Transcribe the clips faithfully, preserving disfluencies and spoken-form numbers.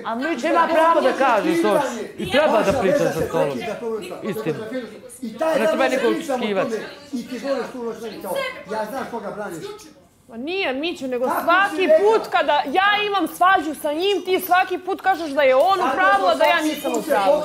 A Mićo ima pravo da kaže to. I treba da priča sa stolom. Istina. Ne treba niko učeskivati. I ti govoriš tu noć meni kao, ja znaš koga braniš. Pa nije Mićo, nego svaki put kada ja imam svađu sa njim, ti svaki put kažeš da je on u pravu, a da ja nisam u pravu.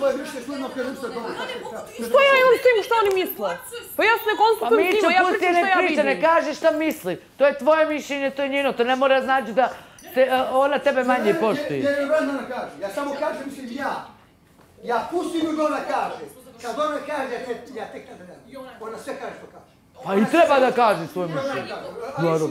Što ja imam s tim što oni misle? Pa ja se ne konsultujem s njima, ja pričam što ja vidim. Ne kaže šta misli. To je tvoje mišljenje, to je njeno. To ne mora znači da ona tebe manje poštuje. Ja ne vremena kaže. Ja samo kažem, mislim ja. Ja pustim ju da ona kaže. Kad ona kaže, ja tek tada ne. Ona sve kaže što kaže. Pa i treba da kaže svoje mišljenje. Naravno.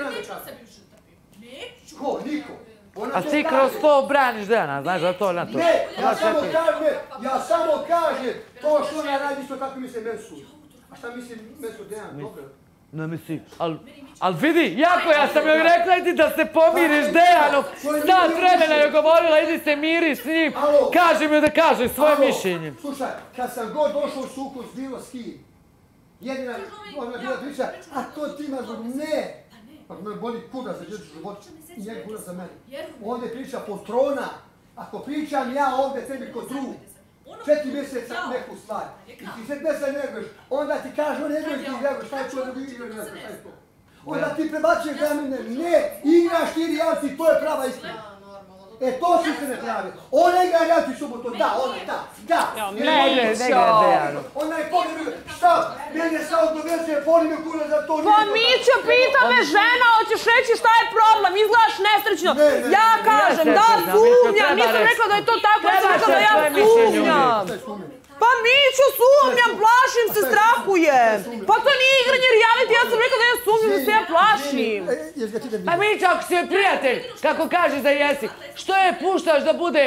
Ko? Niko. A ti kroz to braniš Dejana, znaš da to na to. Ne, ja samo kažem, ja samo kažem to što ona radi isto tako misli Mesu. A šta misli Mesu Dejan? Dobro. Ne misli, ali vidi, jako ja sam joj rekla idi da se pomiriš Dejanom. Sat vremena je govorila idi se miri s njim. Kaži mi da kaže svoje mišljenje. Slušaj, kad sam god došao u sukus bilo s kim, jedina ona bila priča, a to ti ima zbog ne. Pa me boli kuda za djecu život i njeg kuda za mene. Ovdje priča poltrona. Ako pričam ja ovdje tebi kod drug, četiri mjeseca neku stvar. I ti četiri mjeseca nerveš, onda ti kaže on nerveš ti nerveš, šta je to da bi igrao nerveš, šta je to? Onda ti prebacuješ da mene, ne, igraš ti realci, to je prava istina. E, to su se ne pravi. Ona igra realci subotu, da, ona je da, da. Mićo! Ona je pogledala, šta, mene sa odnovezuje, voli me kura za to. Pa Mićo, pita me žena, hoćeš reći šta je problem, izgledaš nesrećno. Ja kažem da sumnjam, nisam rekla da je to tako, ja sam rekla da ja sumnjam. Pa Mićo, sumnjam, plašim se, strahujem. Pa to nije igranje reality, ja sam rekla da ja sumnjam, da se ja plašim. Pa Mićo, ako si joj prijatelj, kako kažeš da jesi, što je puštaš da bude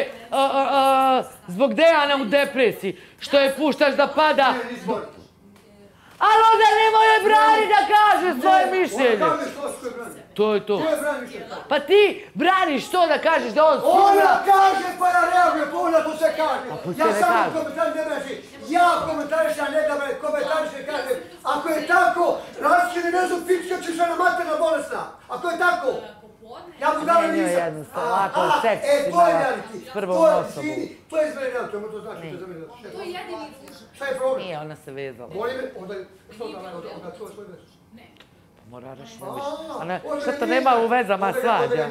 zbog Dejana u depresiji? Što je puštaš da pada? Ali onda nemoj je brani da kaže svoje mišljenje. To je to. Pa ti braniš to da kažeš da on sumnja. Ona kaže pa ja reagujem, pa ona to sve kaže. Ja samo komentariš ne braži. Ja komentariš, a ne da me komentariš ne kažem. Ako je tako, različni vezu pička ćeš na materna bolesna. Ako je tako. Ja mu dala nisam. Nije jednostavno, ovako seks si mala s prvom osobom. To je izgleda reality, to znači što je za mene. To je jedini slučaj. Šta je problem? Nije, ona se vezala. Voli me, onda što da onda čuva svoj vezu? Mora reći, što to nema u vezama svađa.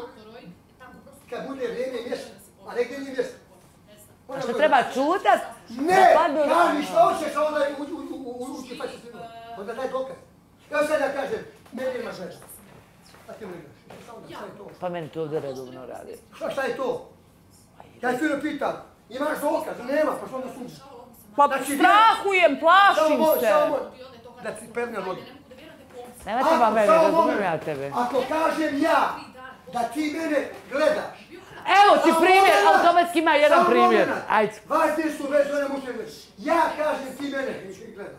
Kad bude vrijeme i mjesto, a negdje nije mjesto. A što treba čutat? Ne, kaži što hoćeš, a onda ući pa će se imati. Onda daj dokaz. Evo sad ja kažem, meni imaš veze. A ti mu imaš. Pa meni to ovdje redovno radi. Šta je to? Ja je fino pitam, imaš dokaz? Nema, pa što onda sumnjiš? Pa strahujem, plašim se. Da ti pevne vodi. Nema treba mene, razumijem ja tebe. Ako kažem ja da ti mene gledaš. Evo ti primjer, automatski ima jedan primjer. Ajde. Važnije su vezu, one mušne vezu. Ja kažem ti mene gledaš.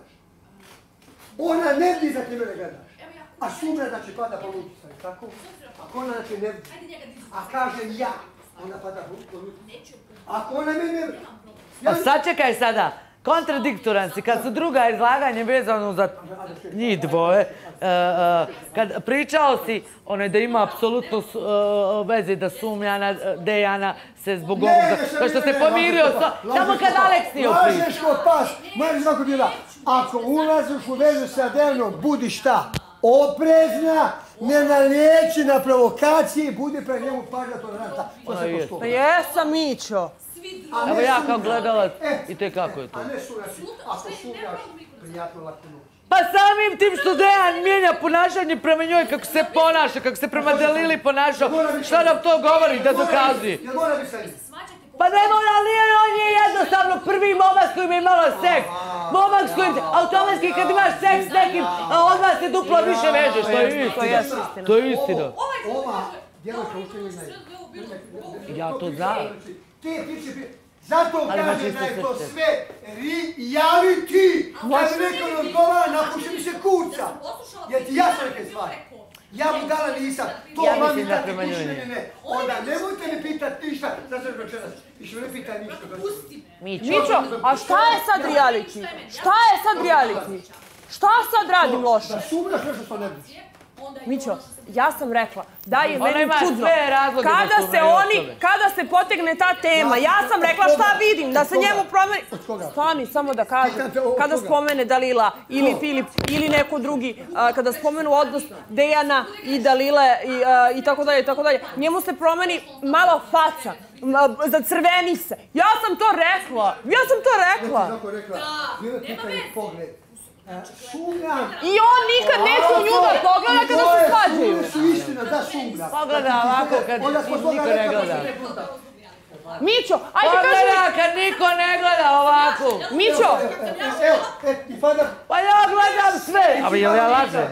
Ona ne vidi da ti mene gledaš. A sumnja da će pada po lučica, tako? Ako ona da će ne vidi. A kažem ja, ona pada po lučica. Ako ona mene... A sad čekaj sada. Kontradiktoran si, kad su druga izlaganje vezano za njih dvoje, kad pričao si onaj da ima apsolutno veze da sumnja na Dejana se zbog ovoga, kao što se pomirio, samo kad Aleks nije u priču. Lažeš ko pas, moraš ovako bila, ako ulaziš u vezu sa Dejanom, budi šta? Oprezna, ne naliječi na provokaciji, budi pre njemu pažnja toleranta. Pa jesam, Mićo. Evo ja kao gledalac i te kako je to. A ne sumnjaš, ako sumnjaš, prijatno lako noć. Pa samim tim što Dejan mijenja ponašanje prema njoj, kako se ponaša, kako se prema Delili ponašao, šta nam to govori da dokazuje? Jel mora biti sa njim? Pa ne mora, ali on je jednostavno prvi momak s kojim je imala seks. Momak s kojim, automatski kad imaš seks s nekim, odmah se duplo više vežeš, to je istina. To je istina. Ova djevojka učenjena je. Ja to znam. Ti priči, zato kažem da je to sve reality. Kad mi neko ne odgovara, napuši mi se kurca. Jer ti ja sam neke stvari. Ja mu dala nisam. To mami tati kući meni ne. Onda nemojte mi pitati ništa. Zato što večeras. Više me ne pitaj ništa. Mićo, a šta je sad reality? Šta je sad reality? Šta sad radim loše? Da sumnjaš nešto što ne vidiš. Mićo, ja sam rekla da je meni čudno kada se oni, kada se potegne ta tema. Ja sam rekla šta vidim, da se njemu promeni... Stani, samo da kažem. Kada spomene Dalila ili Filip ili neko drugi, kada spomenu odnos Dejana i Dalile i tako dalje, i tako dalje, njemu se promeni malo faca. Zacrveni se. Ja sam to rekla. Ja sam to rekla. I on nikad neće u nju da pogleda kada se svađaju. Pogleda ovako kad niko ne gleda. Mićo, ajde kaži... Pogleda kad niko ne gleda ovako. Mićo! Pa ja gledam sve. Ali jel ja lažem?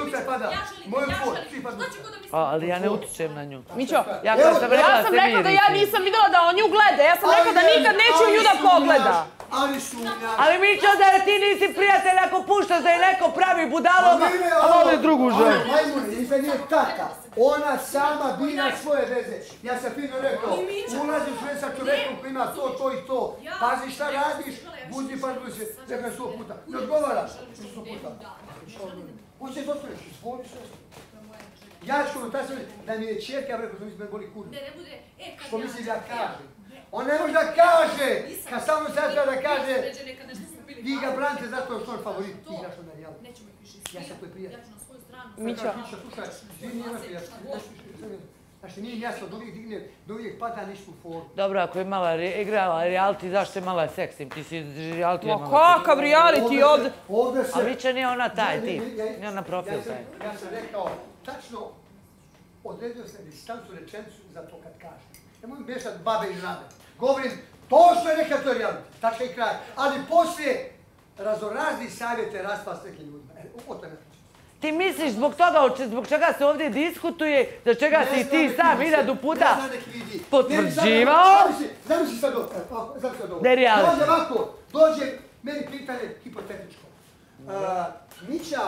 Ali ja ne utičem na nju. Mićo, ja sam rekla da ja nisam videla da on nju gleda. Ja sam rekla da nikad neće u nju da pogleda. Ali Mićo, da ti nisi prijatelj ako puštaš da je neko pravi budalom, a voli drugu ženu. Majmune, nisam nije tata. Ona sama bira svoje veze. Ja sam fino rekao, ulaziš sve sa čovjekom koji ima to, to i to. Pazi šta radiš, budi pa budi se, rekao sto puta. Ne odgovaraš, sto puta. On će dostojiš, izvoli sve. Ja ću ono, taj sam da mi je čerka, rekao što mislim da boli kurva. Što misli da kaže. On ne može da kaže, kad samo sad treba da kaže, vi ga branite zato što on favorit, ti igraš on na Realu. Ja sam tvoj prijatelj. Mićo. Slušaj, ti nije imaš prijatelj. Znači nije jasno, da uvijek digne, da uvijek pada ništa u foru. Dobro, ako je mala igrala reality, zašto je mala seksim? Ti si reality je malo... Ma kakav reality ovdje? A Mića nije ona taj, ti. Nije ona profil taj. Ja sam rekao, tačno odredio sam distancu rečenicu za to kad kaže. Ne mogu bešati babe i žabe. Govorim, to što je neka to je reality, tačka i kraj. Ali poslije razorazni savjete raspa s nekim ljudima. O tome. Ti misliš zbog toga, zbog čega se ovdje diskutuje, za čega si ti sam hiljadu puta potvrđivao? Zamisli sad ovo, zamisli sad ovo. Ne reality. Dođe ovako, dođe meni pitanje hipotetičko. Mića,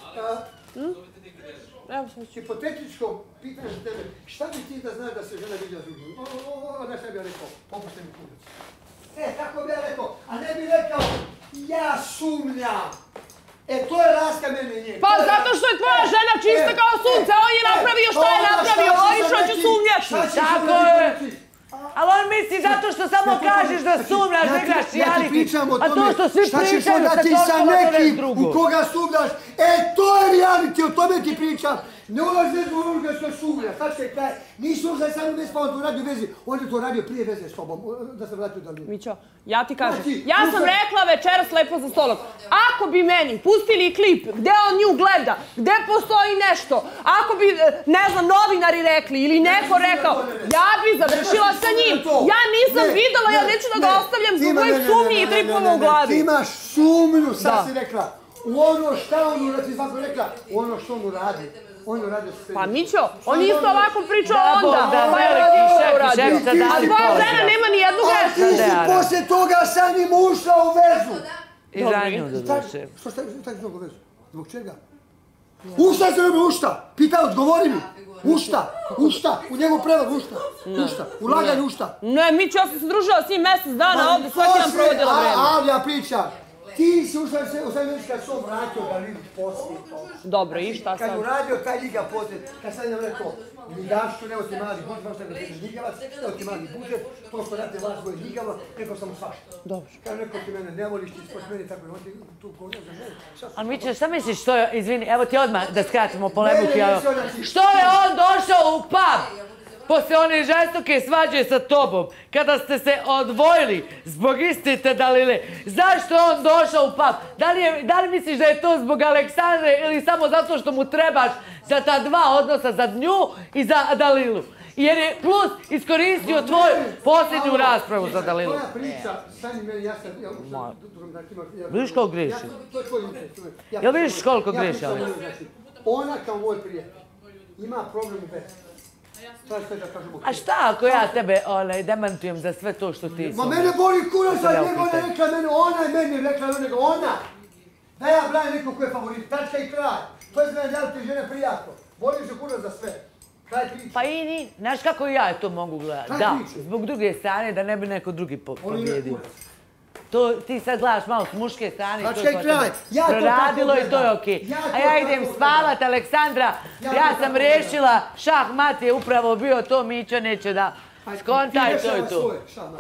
hipotetičko pitanje za tebe, šta bi ti da znaš da se žena vidjela s drugim? Ona šta bi ja rekao, popušten mi kurac. E, tako bi ja rekao, a ne bi rekao, ja sumnjam. E, to je raska mene i njega. Pa zato što je tvoja žena čista kao sunce, on je napravio šta je napravio, oni što ću sumnjati. Tako je. Ali on misli zato što samo kažeš da sumnjaš, da igraš reality. A to što svi pričaju se toliko to nešto drugo. U koga sumnjaš, e, to je reality, o tome ti pričam. Ne ulazi u onoga što sumnjaš, sad će kraj. Nisu uzaj sam bez pa on to radio u vezi, on je to radio prije veze s tobom, da se vratio Daliju. Mićo, ja ti kažem, ja sam rekla večeras lepo za stolom, ako bi meni pustili klip gdje on nju gleda, gdje postoji nešto, ako bi, ne znam, novinari rekli ili neko rekao, ja bi završila sa njim. Ja nisam videla, ja neću da ga ostavljam zbog mojih sumnji i tripova u glavi. Ti imaš sumnju, sad si rekla, u ono šta on uradi, ti svako rekla, u ono što on uradi. On uradio sve. Pa Mićo, on isto ovako pričao onda. Da, veliki šef, šef sa dali. A tvoja žena nema ni jednu grešku. A ti si poslije toga sa njim ušla u vezu. I za nju da došem. Što šta je mnogo vezu? Zbog čega? Ušta se ljubim, ušta? Pita, odgovori mi. Ušta, ušta, u njegov prevod, ušta. Ušta, ulaganje ušta. Ne, Mićo, ja sam se družila s njim mjesec dana ovdje, svaki nam provodila vreme. Ali ja pričam. Ti si ušla se, osam već kad sam vratio da vidiš poslije to. Dobro, i šta sam? Kad uradio taj liga poslije, kad sam nam rekao, ligašću, ne oti mali budžet, možda da se ligavac, ne oti mali budžet, to što rade vas koji ligava, rekao sam mu svašta. Dobro. Kad rekao ti mene ne voliš, ti sport meni, tako je, on ti tu govor za mene. Ali Miće, šta misliš što je, izvini, evo ti odmah da skratimo polemiku. Što je on došao u pub? Poslije one žestoke svađe sa tobom, kada ste se odvojili zbog istite Dalile, zašto je on došao u pub? Da li, je, da li misliš da je to zbog Aleksandre ili samo zato što mu trebaš za ta dva odnosa, za nju i za Dalilu? Jer je plus iskoristio tvoju posljednju raspravu za Dalilu. Tvoja priča, stani meni, ja sam... Vidiš koliko griješi? Jel vidiš koliko griješi? Ona kao moj prijatelj ima problem u vezi. A šta ako ja tebe onaj, demantujem za sve to što ti... Ma mene boli kurac, ali njegov ne rekla mene, ona je meni rekla nego ona. Da ja branim nekog ko je favorit, tačka i kraj. To je zna da ti žene prijatno. Boli se kurac za sve. Kraj priče. Pa i ni, znaš kako ja to mogu gledati? Da, zbog druge strane da ne bi neko drugi pobjedio. To ti sad gledaš malo s muške strane, to je proradilo i to je okej. A ja idem spavat, Aleksandra, ja sam rešila, šah mat je upravo bio to, Mićo neće da Skontaj to i to.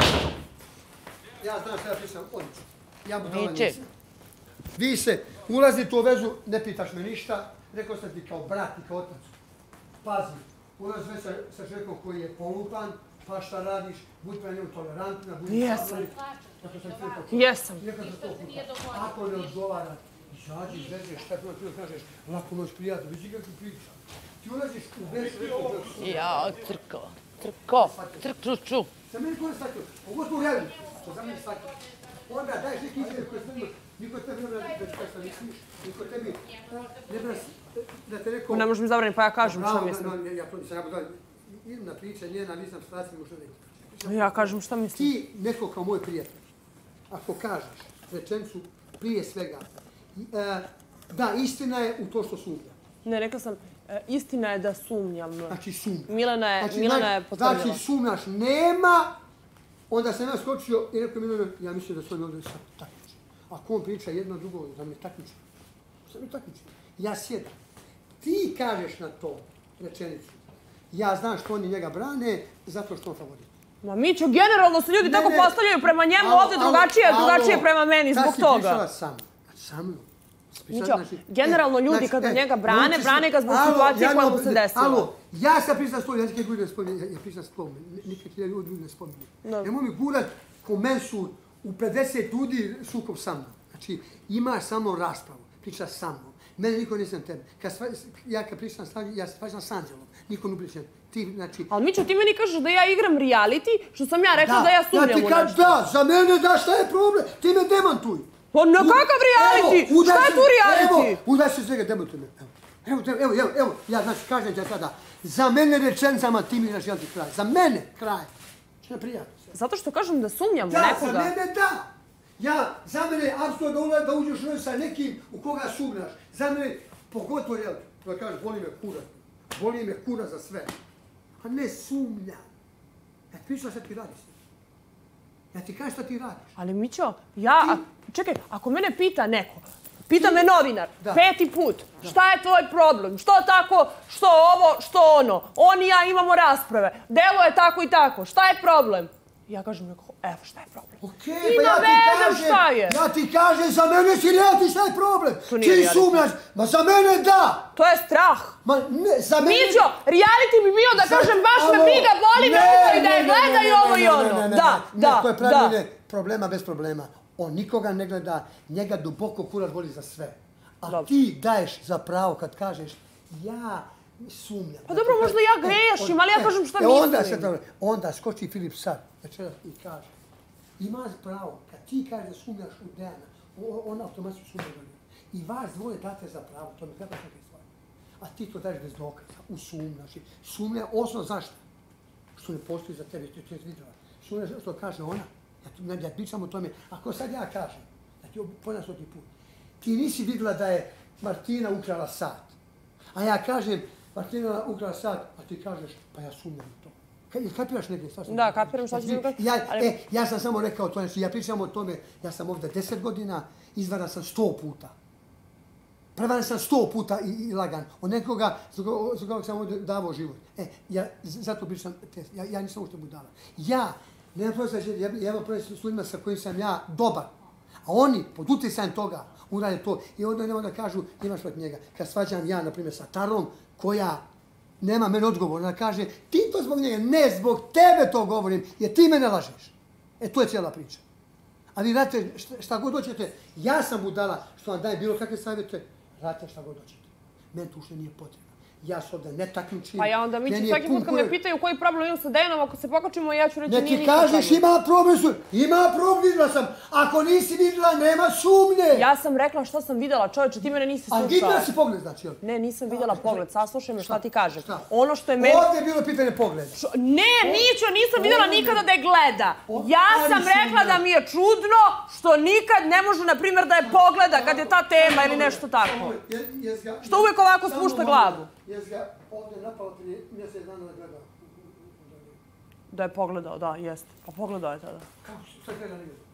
Ja znam što ja pričam odlično. Ja mu dala Niče. nisam. Vi se ulazite u vezu, ne pitaš me ništa, rekao sam ti kao brat i kao otac. Pazi, ulazi već sa, sa čovjekom koji je polupan, pa šta radiš, budi prema njemu tolerantna, budi Jesam. sabori. Zato sam ti rekao, Jesam. Rekao sam to puta. Ako ne odgovara, izađi, izvežeš, šta prvo ti kažeš, lako noć prijatno, vidi kako priča. Ti ulaziš u vezu, rekao sam. Ja, crko, crko, crkčuču. Za meni ko je shvatio, pogotovo u realitu, to za mene shvatio. Onda daješ neki izgled koji snima, niko tebi ne brani da šta misliš, niko tebi ne brani da te neko... Ne možeš mi zabraniti, pa ja kažem šta mislim. Bravo, ja to nisam, ja budem, idem na priče, njena, nisam situacija, možda neko. Ja kažem šta mislim. Ti, neko kao moj prijatelj, ako kažeš rečenicu prije svega, da, istina je u to što sumnja. Ne, rekla sam, istina je da sumnjam. Znači sumnja. Milena je, znači, Milena je potvrdila. Znači sumnjaš nema, onda sam ja skočio i rekao Milena, ja mislim da su oni ovdje sad takmiče. Ako on priča jedno drugo, da mi takmiče. Sad mi takmiče. Ja sjedam. Ti kažeš na to rečenicu. Ja znam što oni njega brane, zato što on favorit. Ma Mićo, generalno se ljudi ne, tako ne, postavljaju prema njemu alo, ovdje drugačije, alo, drugačije prema meni zbog toga. Kad si pričala sa mnom? Sa mnom. Mićo, znači, generalno ljudi znači, kada e, njega brane, brane ga zbog situacije koja mu se desila. Alo, ja sam pričala s tobom, ja nikad ljudi ne spominjem, ja, ja pričam s tobom, nikad ljudi ne spominjem. No. Nemoj mi gurat ko men su u pedeset ljudi sukob sa mnom. Znači, imaš sa mnom raspravu, pričaš sa mnom. Mene niko nisam tebe. Kad sva, ja kad pričam sa ja se pričam s Anđelom, niko ne pričam. Ti, znači... Ali Mićo, ti meni kažeš da ja igram reality, što sam ja rekla da, da ja sumnjam ja ti u ka, nešto. Da, za mene da, šta je problem? Ti me demantuj. Pa na kakav reality? Evo, šta je tu reality? Evo, udaj se svega, demantuj me. Evo, evo, evo, evo, evo, ja znači kažem ti sada, za mene rečencama ti mi znaš jeliti kraj. Za mene kraj. Što je prijatno. Zato što kažem da sumnjam da, u nekoga. Da, za mene da. Ja, za mene je apsolutno da, da uđeš u sa nekim u koga sumnjaš. Za mene, pogotovo reality. Da kažeš, boli me kura. Boli me kura za sve. A ne sumnja. Ja ti pričam šta ti radiš. Ja ti kažem šta ti radiš. Ali Mićo, ja... Ti... Čekaj, ako mene pita neko, pita ti... me novinar, da. peti put, da. Šta je tvoj problem? Što tako, što ovo, što ono? On i ja imamo rasprave. Delo je tako i tako. Šta je problem? Ja kažem neko, evo šta je problem. Okej, okay, pa ja ti kažem, šta je. Ja ti kažem, za mene si reality, šta je problem? Ti sumnjaš, ma za mene da. To je strah. Ma ne, za mene... Mićo, reality bi bio da za... kažem baš alo, me briga, boli me uvo i da je gleda i ovo i ono. Ne, ne, da, ne, da, to je pravljanje problema bez problema. On nikoga ne gleda, njega duboko kurac boli za sve. A dobro. Ti daješ za pravo kad kažeš, ja sumnjam. Pa dobro, možda ja grešim, ali ja kažem šta mislim. Onda, se, dobro, onda skoči Filip sad, večeras i kaže, imaš pravo, kad ti kažeš da sumnjaš u Dejana, on automatski sumnja u njega. I vas dvoje date za pravo, to mi treba neke stvari. A ti to daješ bez dokaza, u sumnjaš. Sumnja, osnovno zašto? Što ne postoji za tebe, ti je vidjela. Sumnja što kaže ona. Ja, ja pričam o tome, ako sad ja kažem, da ti ponad stoti put, ti nisi vidjela da je Martina ukrala sat. A ja kažem, Martina ukrala sat, a ti kažeš, pa ja sumnjam u to. Kapiraš negdje? Da, kapiram šta ću ti ukazati. Ja, ali... e, ja sam samo rekao to, znači ja pričam o tome, ja sam ovdje deset godina, izvaran sam sto puta. Prevaren sam sto puta i, i lagan. Od nekoga, za koga sam ovdje davao život. E, ja zato pričam, ja, ja nisam ušte budala. Ja, nema prosjeća, ja, ja imam prosjeća s ljudima sa kojim sam ja dobar. A oni, pod utjecajem toga, urade to. I onda nema da kažu, imaš protiv njega. Kad svađam ja, na primjer, sa Tarom, koja nema mene odgovor, ona kaže, ti to zbog njega, ne, zbog tebe to govorim, jer ti mene lažeš. E, to je cijela priča. A vi radite šta, šta god hoćete, ja sam budala što vam daje bilo kakve savjete, radite šta god hoćete. Meni to ušte nije potrebno. Ja se ovdje ne takmičim. Pa ja onda mi ću svaki put kad me pitaju koji problem imam sa Dejanom, ako se pokačimo, ja ću reći nije nikakav problem. Neki kažeš ima problem su, ima problem, vidjela sam. Ako nisi vidjela, nema sumnje. Ja sam rekla što sam vidjela, čovječe, ti mene nisi slušao. A vidjela si pogled, znači? Ne, nisam vidjela pogled, saslušaj me šta ti kažem. Ono što je meni... Ovdje je bilo pitanje pogleda. Ne, Mićo, nisam vidjela nikada da je gleda. Ja sam rekla da mi je čudno što nikad ne može, na primjer, da je pogleda kad je ta tema ili nešto tako. Što uvijek ovako spušta glavu. Jes ga ovdje napao prije mjesec dana da gleda? Da je pogledao, da, jest. Pa pogledao je tada. Kako što gleda ne gleda?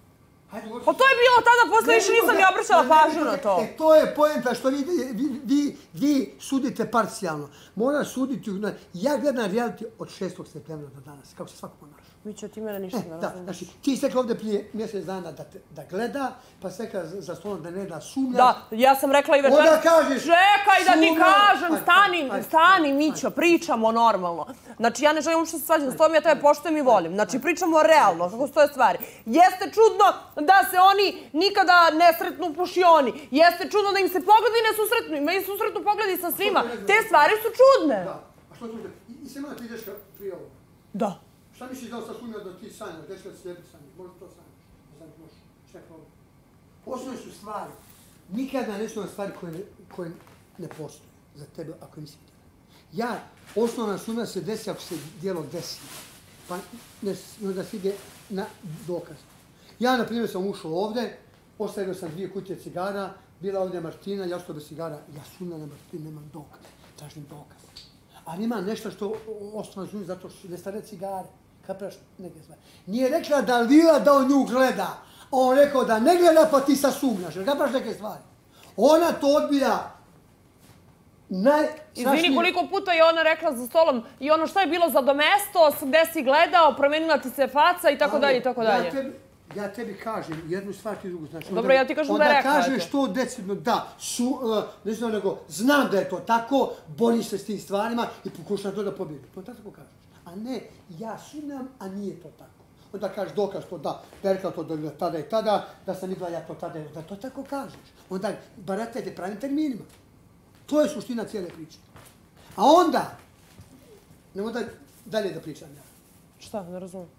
Pa to je bilo tada, posle više nisam ni obraćala pažnju na to. E, to je poenta što vi, vi, vi sudite parcijalno. Moraš suditi, ja gledam reality od šestog septembra do danas, kako se svako ponaša. Mićo, ti mene ništa ne razumiješ. Znači, ti si rekla ovdje prije mjesec dana da, te, da gleda, pa si rekla za stolom da ne da sumnja. Da, ja sam rekla i večer. Onda kažeš, čekaj da ti kažem, aj, stani, aj, aj, stani Mićo, pričamo normalno. Znači, ja ne želim uopšte se svađam s tom, ja tebe poštujem i volim. Znači, pričamo realno, kako stoje stvari. Jeste čudno da se oni nikada ne sretnu u pušioni. Jeste čudno da im se pogledi ne susretnu. Imaju susretnu pogledi sa svima. Te stvari su čudne. Da, a što čudne? I se mana ti ideš prije ovo. Da. Šta misliš da li sam sumnjao da ti sanjaš, dečka se slijepi sanjaš, možda to sanjaš, ne znam ti možeš, čekaj ovo. Osnovne su stvari, nikada ne su stvari koje ne, koje ne postoje za tebe ako nisi htjela. Ja, osnovna sumnja se desi ako se dijelo desi, pa ne, da se ide na dokaz. Ja, na primjer, sam ušao ovdje, ostavio sam dvije kutije cigara, bila ovdje Martina, ja ostao bez cigara, ja sumnjam na Martinu, nemam dokaz, tražim dokaz. Ali ima nešto što osnovno sumnja zato što su nestare cigare. Kapraš neke stvari. Nije rekla da Lila da on nju gleda. On rekao da ne gleda pa ti sa sumnjaš. Kapraš neke stvari. Ona to odbija. Naj... Izvini, koliko puta je ona rekla za stolom i ono što je bilo za domesto, gde si gledao, promenila ti se faca i tako dalje i tako dalje. Ja tebi kažem jednu stvar ti drugu. Znači, dobro, ja ti kažem da je rekla. Onda kažeš to decidno da, su, uh, ne znam nego, znam da je to tako, boriš se s tim stvarima i pokušaš to da pobjedi. To tako kažeš. A ne, ja sumnjam, a nije to tako. Onda kažeš dokaz to da, da je rekla to da tada i tada, da sam vidjela ja to tada i da to tako kažeš. Onda baratajte pravim terminima. To je suština cijele priče. A onda, nemo da dalje da pričam ja. Šta? Ne razumijem.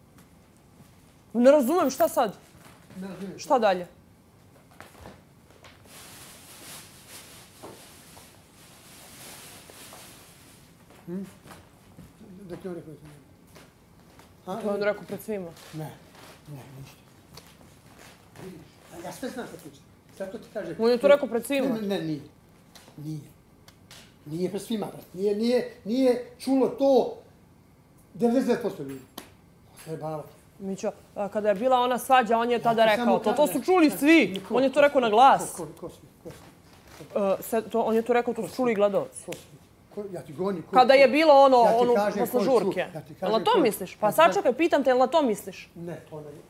Ne razumijem, šta sad? Ne razumijem. Šta dalje? Hm? Da ti on rekao da to je on rekao pred svima. Ne, ne, ništa. Ja sve znam što pričam. Zato ti kaže... On je to rekao pred svima. Ne, ne, nije. Nije. Nije pred svima. Nije, nije, nije čulo to devedeset devet posto ljudi. Sve bavati. Mićo, kada je bila ona svađa, on je tada rekao to. To su čuli svi. On je to rekao na glas. Ko, ko, ko, ko? On je to rekao, to su čuli i gledalci. Ja ti govorim... Kada je bilo ono, ono, posle žurke. Jel na to misliš? Pa sad čekaj, pitam te, jel na to misliš? Ne, to ne.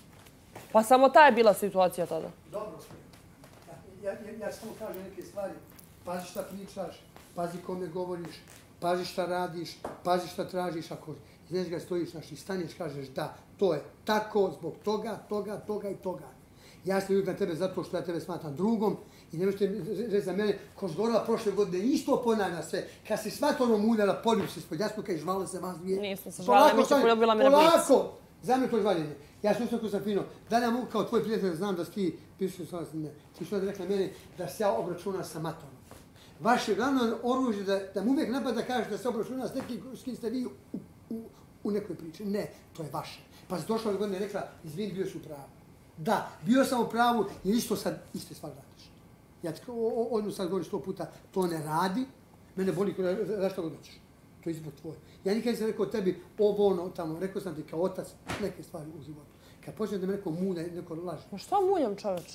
Pa samo ta je bila situacija tada. Dobro. Ja, ja, ja samo kažem neke stvari. Pazi šta pričaš, pazi kome govoriš, pazi šta radiš, pazi šta tražiš. Ako iz njega stojiš, znači staneš, kažeš da, to je tako, zbog toga, toga, toga i toga. Ja sam ljubim na tebe zato što ja tebe smatram drugom i ne možete reći za mene, ko zgorila prošle godine, isto ponavlja sve. Kad si smatano muljala, poljub se ispod jasnuka i žvala se vas dvije. Nisam se žvala, mi će poljubila mene blic. Polako! Za mene to je žvaljenje. Ja sam ustavio sam fino. Da ja mogu kao tvoj prijatelj znam da si ti, pišu sam ne, ti što da rekla mene da se ja obračuna sa matom. Vaše glavno oružje da, da mu uvijek napad da kažeš da se obračuna s nekim s kim ste vi u, u, u nekoj priči. Ne, to je vaše. Pa si došla godine i rekla, izvini, bio si u pravu. Da, bio sam u pravu i isto sad iste stvar radiš. Ja ti odmah sad govorim sto puta, to ne radi, mene boli da što god hoćeš. To je izbog tvoj. Ja nikad nisam rekao tebi ovo ono tamo, rekao sam ti kao otac neke stvari u životu. Kad počnem da me neko mulja i neko laže. Ma šta muljam, čoveč?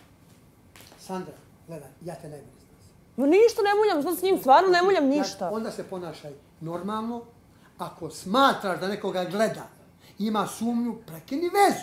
Sandra, gledaj, ja te najbolje znam. Ma ništa ne muljam, znam s njim, stvarno ne muljam ništa. Onda se ponašaj normalno. Ako smatraš da nekoga gleda, ima sumnju, prekini vezu.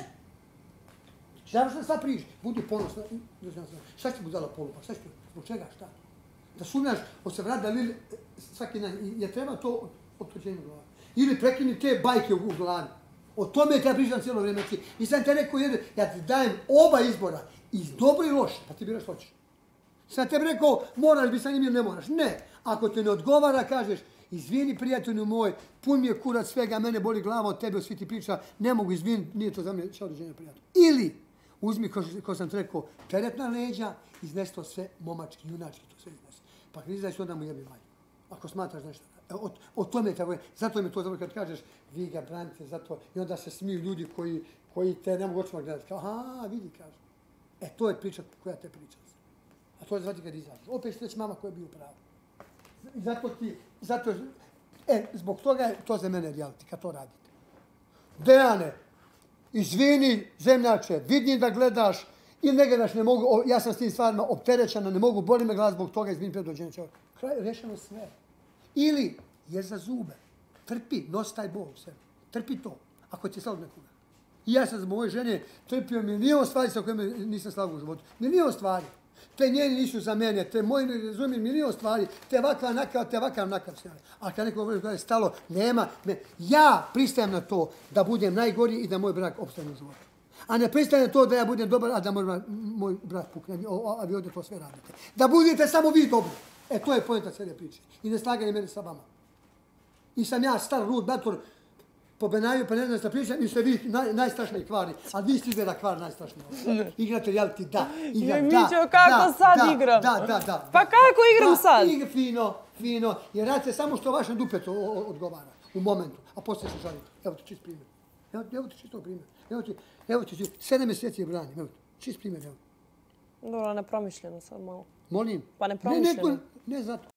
Završno sva prič, budi ponosna. Šta će ti budala polupa? Šta će ti? Zbog čega? Šta? Da sumnjaš, od se vrati da li svaki dan, je treba to otočenje u glavi. Ili prekini te bajke u glavi. O tome te ja pričam cijelo vrijeme. I sam te rekao, ja ti dajem oba izbora, i dobro i loše, pa ti biraš što hoćeš. Sad te rekao, moraš biti sa njim ili ne moraš. Ne, ako te ne odgovara, kažeš, izvini prijatelju moj, pun mi je kurac svega, mene boli glava od tebe, svi ti priča, ne mogu izviniti, nije to za mene određenje prijatelja. Ili, uzmi, ko, ko sam te rekao, teret na leđa, iznesi to sve momački, junački, to sve iznesi. Pa kad izaći, onda mu jebi valju. Ako smatraš nešto. O, o tome je tako, zato mi to dobro kad kažeš, vi ga branite, zato, i onda se smiju ljudi koji, koji te ne mogu očima gledati. Kao, aha, vidi, kaže. E, to je priča koja te priča. A to je zvati kad izađeš. Opet što reći mama koja je bio pravo. I zato ti, zato, e, zbog toga je to za mene reality, kad to radite. Dejane, izvini, zemljače, vidim da gledaš ili ne gledaš, ne mogu, ja sam s tim stvarima opterećena, ne mogu, boli me glas zbog toga, izvini, predođenje čovjek. Kraj, rešeno sve. Ili je za zube. Trpi, nosi taj bol u sebi. Trpi to, ako ti slago nekoga. I ja sam zbog moje žene trpio milion stvari sa kojima nisam slago u životu. Milion stvari. Te njeni nisu za mene, te moji ne razumijem milion stvari, te ovakav nakav, te ovakav nakav. A kad neko govori da je stalo, nema. Me. Ja pristajem na to da budem najgori i da moj brak opstane u životu. A ne pristajem na to da ja budem dobar, a da moj, moj brak pukne, a vi ovdje to sve radite. Da budete samo vi dobri. E, to je poenta cijele priče. I ne slaganje mene sa vama. I sam ja star, rud, bator, po Benaju, pa ne znam šta pričam, i ste vi naj, najstrašniji kvari. Ali vi ste izgleda kvar najstrašniji. Igrate reality, da. Igram, Mi da, ćemo kako da, sad da, igram. Da, da, da. Pa kako igram da, sad? Igra fino, fino. Jer radite samo što vašem dupetu odgovara. U momentu. A poslije se žalite. Evo ti čist primjer. Evo, evo ti čisto primjer. Evo ti, evo ti, sedam mjeseci je branim. Evo ti, čist primjer, evo. Dobro, nepromišljeno sad malo. Molim. Pa nepromišljeno. Ne, ne, ne zato.